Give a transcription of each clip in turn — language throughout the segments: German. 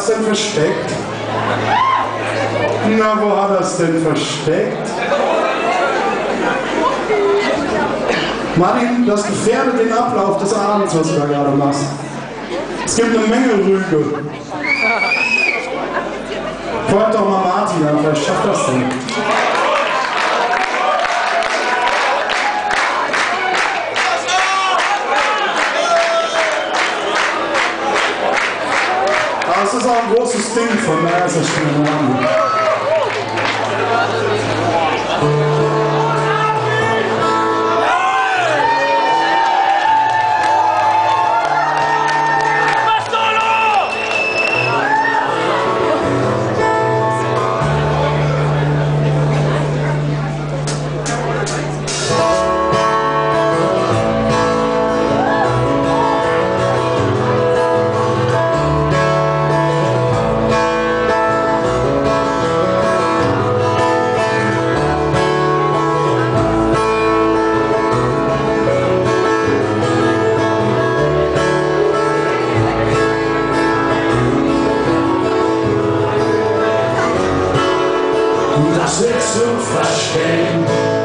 das denn versteckt? Na, wo hat er es denn versteckt? Martin, das gefährdet den Ablauf des Abends, was du da gerade machst. Es gibt eine Menge Rüge. Freut doch mal Martin an, vielleicht schafft das denn. Aber es ist auch ein großes Ding, von daher ist das schon ein Name. Das wird zu verstehen,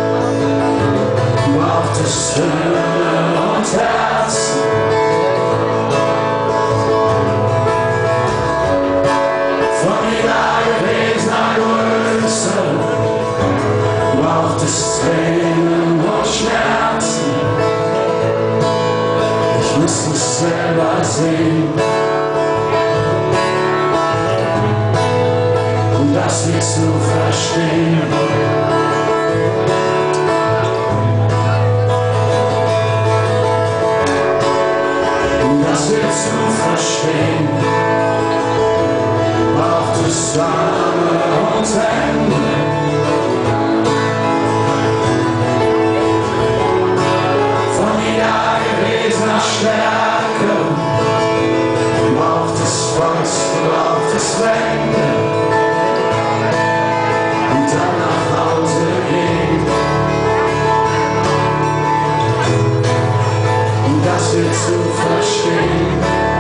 braucht es Höhe und Herzen. Von jeder gewesener Größe braucht es Tränen und Schmerzen. Ich muss es selber sehen. Das wird zu verstehen. Das wird zu verstehen. Braucht es Arme und Hände. Von jeder gewesener Stärke braucht es Faust, braucht es Wände. Das wird zu verstehen.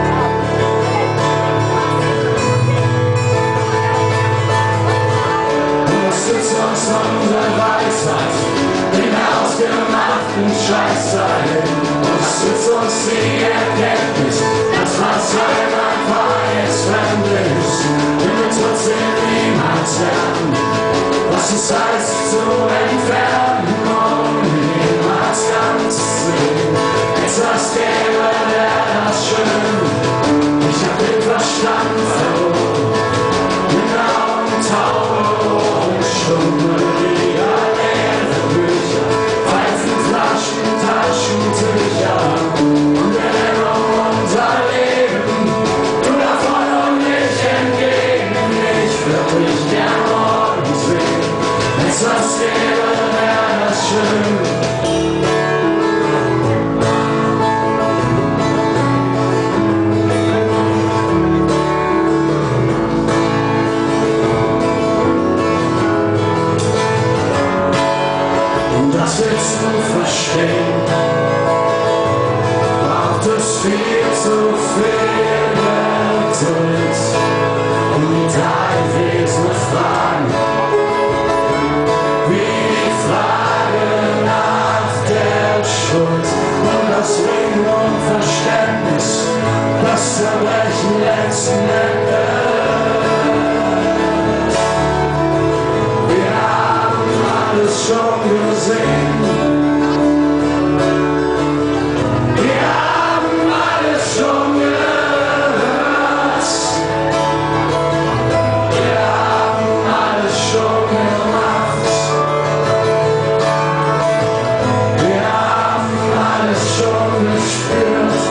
Was nützt uns unsere Weisheit, den ausgemachten Scheiß dahin? Was nützt uns die Erkenntnis, dass was Heimat war jetzt fremd ist? Wir wird trotzdem niemals lernen, was es heißt zu entfernen, um niemals ganz zu sehen. Was gäbe, wäre das schön. Ich hab den Verstand verloren, mit Augen taube und stumme Lieder, leere Bücher, Pfeifen, Flaschen, Taschentücher und Erinnerung unser Leben. Du davon und ich entgegen, ich würd dich gern morgen sehen. Wenn's was gäbe, wäre das schön. Das wird zu verstehen, braucht es viel zu viel Geduld, um die teilwesene Fragen, wie die Frage nach der Schuld und das Ringen um Verständnis, das Zerbrechen letzten Endes. Wir haben alles schon gesehen. Wir haben alles schon gehört. Wir haben alles schon gemacht. Wir haben alles schon gespürt.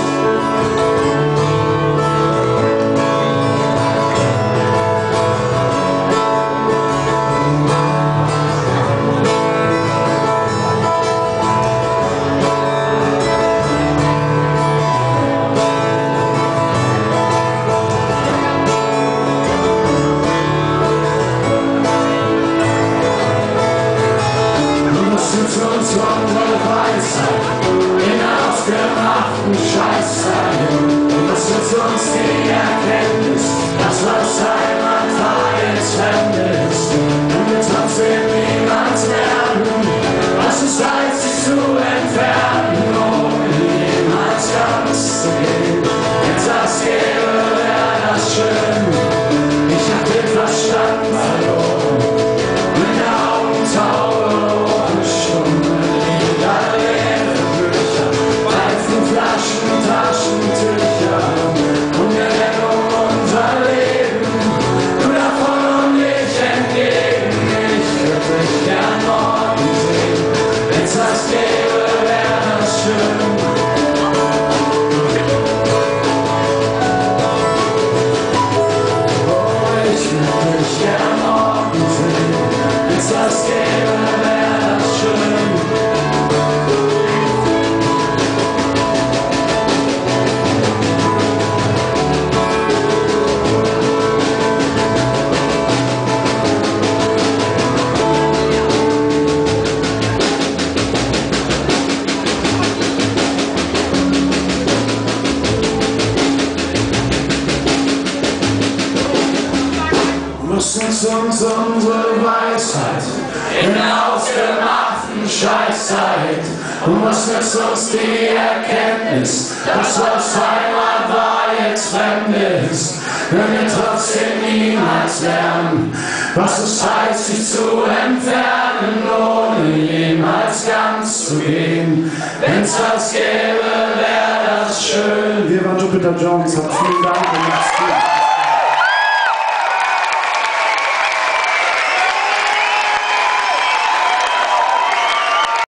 Scheiß sein. Und das nützt uns die Erkenntnis, dass das was Heimat war, jetzt fremd ist und wir trotzdem niemals werden, was es heißt, sich zu entfernen, ohne jemals ganz zu gehen. Jetzt das gäbe, wäre das schön. Ich hab den Verstand verloren, meine Augen taube, ohne Stunde, Lieder, leere Bücher, Pfeifen, Flaschen, Taschentücher und wir rennen um unser Leben, du davon und ich entgegen. Ich würde dich gern morgen sehen, wenn's das gäbe, wäre das schön. Das gäbe, wäre das schön. Muss uns unsere Weisheit in der ausgemachten Scheißzeit und was nützt uns die Erkenntnis, dass was Heimat war, jetzt fremd ist, wenn wir trotzdem niemals lernen, was es heißt, sich zu entfernen, ohne jemals ganz zu gehen. Wenn's das gäbe, wäre das schön. Wir waren Jupiter Jones, habt vielen Dank.